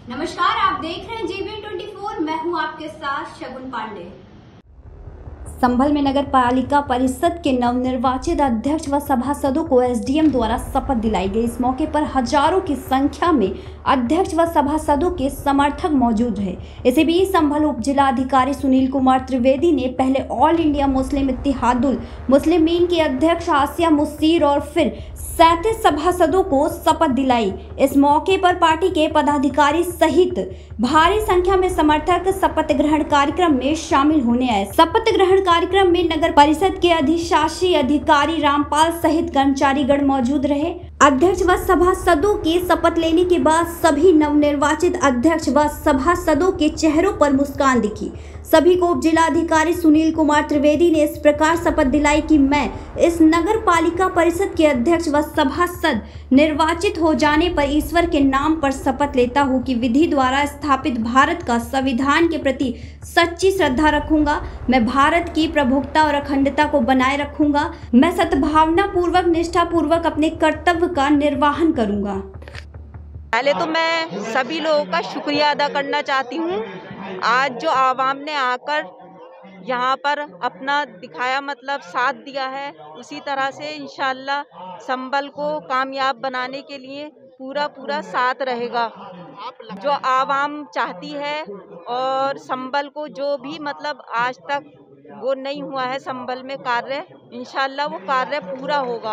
नमस्कार, आप देख रहे हैं जीबीएन 24। मैं हूं आपके साथ शगुन पांडे। संभल में नगर पालिका परिषद के नवनिर्वाचित अध्यक्ष व सभासदों को एसडीएम द्वारा शपथ दिलाई गई। इस मौके पर हजारों की संख्या में अध्यक्ष व सभासदों के समर्थक मौजूद रहे। इसी बीच संभल उप जिला अधिकारी सुनील कुमार त्रिवेदी ने पहले ऑल इंडिया मुस्लिम इत्तेहादुल मुस्लिमीन के अध्यक्ष आसिया मुस्सीर और फिर 37 सभासदों को शपथ दिलाई। इस मौके पर पार्टी के पदाधिकारी सहित भारी संख्या में समर्थक शपथ ग्रहण कार्यक्रम में शामिल होने आए। शपथ ग्रहण कार्यक्रम में नगर परिषद के अधिशासी अधिकारी रामपाल सहित कर्मचारीगण मौजूद रहे। अध्यक्ष व सभासदों के शपथ लेने के बाद सभी नवनिर्वाचित अध्यक्ष व सभासदों के चेहरों पर मुस्कान दिखी। सभी को उप जिला अधिकारी सुनील कुमार त्रिवेदी ने इस प्रकार शपथ दिलाई कि मैं इस नगर पालिका परिषद के अध्यक्ष व सभासद निर्वाचित हो जाने पर ईश्वर के नाम पर शपथ लेता हूं कि विधि द्वारा स्थापित भारत का संविधान के प्रति सच्ची श्रद्धा रखूंगा। मैं भारत की प्रभुता और अखंडता को बनाए रखूंगा। मैं सद्भावना पूर्वक निष्ठा पूर्वक अपने कर्तव्य का निर्वहन करूंगा। पहले तो मैं सभी लोगों का शुक्रिया अदा करना चाहती हूँ। आज जो आवाम ने आकर यहाँ पर अपना दिखाया, मतलब साथ दिया है, उसी तरह से इंशाअल्लाह संभल को कामयाब बनाने के लिए पूरा साथ रहेगा। जो आवाम चाहती है और संभल को जो भी मतलब आज तक वो नहीं हुआ है संभल में कार्य, इंशाअल्लाह वो कार्य पूरा होगा।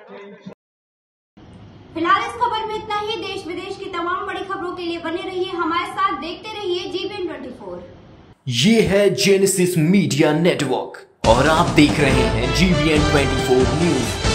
फिलहाल इस खबर में इतना ही। देश विदेश की तमाम बड़ी खबरों के लिए बने रहिए हमारे साथ, देखते रहिए जीबीएन 24। ये है जेनेसिस मीडिया नेटवर्क और आप देख रहे हैं जीबीएन 24 न्यूज।